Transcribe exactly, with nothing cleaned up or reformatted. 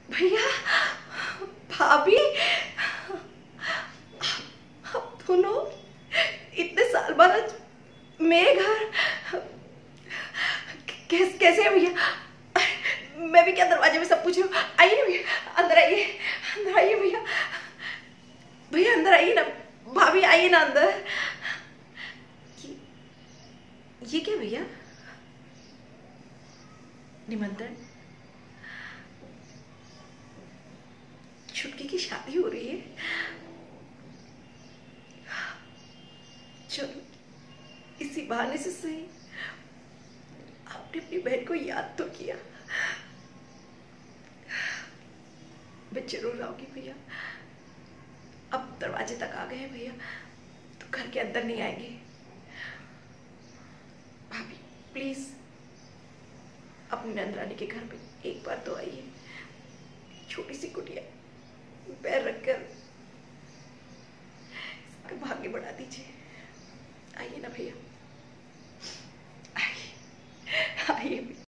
भैया, भाभी, आप दोनों इतने साल बाद आज मेरे घर कैसे कैसे है भैया? मैं भी क्या दरवाजे में सब पूछ रही हूँ। आइए ना भैया, अंदर आइए, अंदर आइए भैया, भैया अंदर आइए ना, भाभी आइए ना अंदर। ये, ये क्या भैया? निमंत्रण? छुटकी की शादी हो रही है? चलो इसी बहाने से सही आपने अपनी बहन को याद तो किया। मैं जरूर आऊंगी भैया। अब दरवाजे तक आ गए हैं भैया, तो घर के अंदर नहीं आएंगे। भाभी प्लीज अपने नंदरानी के घर में एक बार तो आइए। छोटी सी कुटिया पैर रखकर इसका भाग्य बढ़ा दीजिए। आइए ना भैया।